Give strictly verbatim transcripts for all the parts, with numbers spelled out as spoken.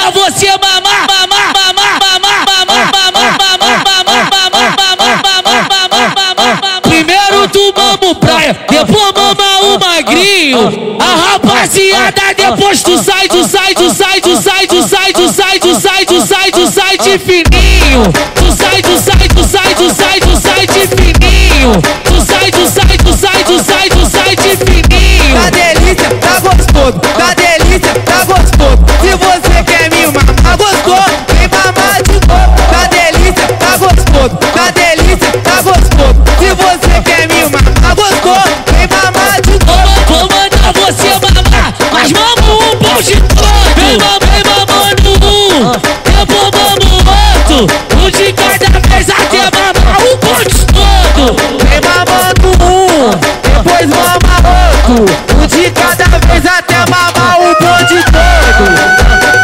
mandar você mamar, mamar, mamar, mamar, mamar, mamar, mamar, mamar, mamar, mamar. Primeiro tu mama o praia, depois mama o magrinho. A rapaziada depois tu sai, tu sai, tu sai, tu sai, tu sai, tu sai, tu sai, tu sai, tu sai de fininho. Tu sai, tu sai, tu sai, tu sai, tu sai de fininho. Tu sai, tu sai, tu sai, tu sai, tu sai de fininho. Tá delícia, tá gostoso, tá delícia, tá gostoso. Se você quer me mamar, gostou, vem mamar de novo. Tá delícia, tá gostoso, tá delícia, tá gostoso. Se você quer me mamar, gostou, vem mamar de novo. Vou mandar você mamar, mas mama um bom de todo. Vem mamando um, depois mama o outro. Um de cada vez até mamar o bonde todo. Vem mamando um, depois mama outro. Um de cada vez até mamar o bonde todo.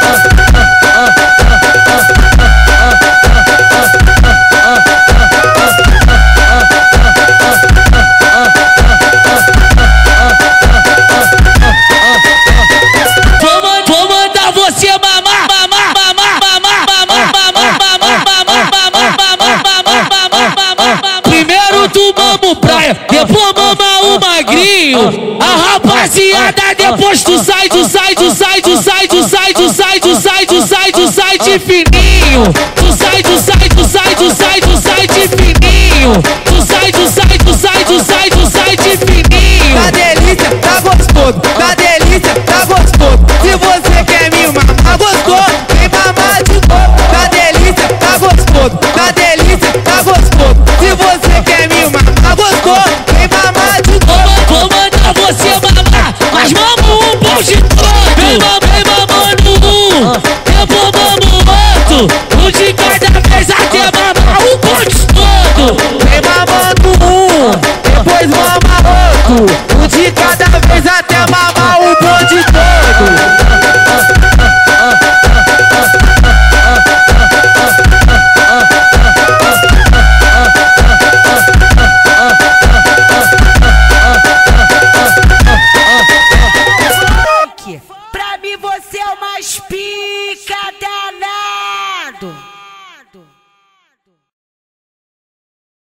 Vou mandar você mamar, mamar, mamar, mamar, mamar, mamar, mamar, mamar, mamar, mamar. Primeiro tu mama o praia, depois mama o magrinho. A rapaziada depois tu sai, tu sai, tu sai, tu sai, tu sai, tu sai, tu sai, tu sai, tu sai de fininho. Tu sai, tu sai, tu sai, tu sai, tu sai de fininho. Tu sai, tu sai, tu sai, tu sai, tu sai de fininho. Tá delícia, tá gostoso, tá delícia, tá gostoso. Se você quer me mamar, gostou, vem mamar de novo. Tá delícia, tá gostoso, tá delícia, tá gostoso. Se você quer me mamar, gostou, vem mamar de novo. Vou mandar você mamar, mas mama um bom de todo. Vem mamando um, depois mama o outro. Um de cada vez até mamar o bonde todo. Vem mamando um, depois mama outro.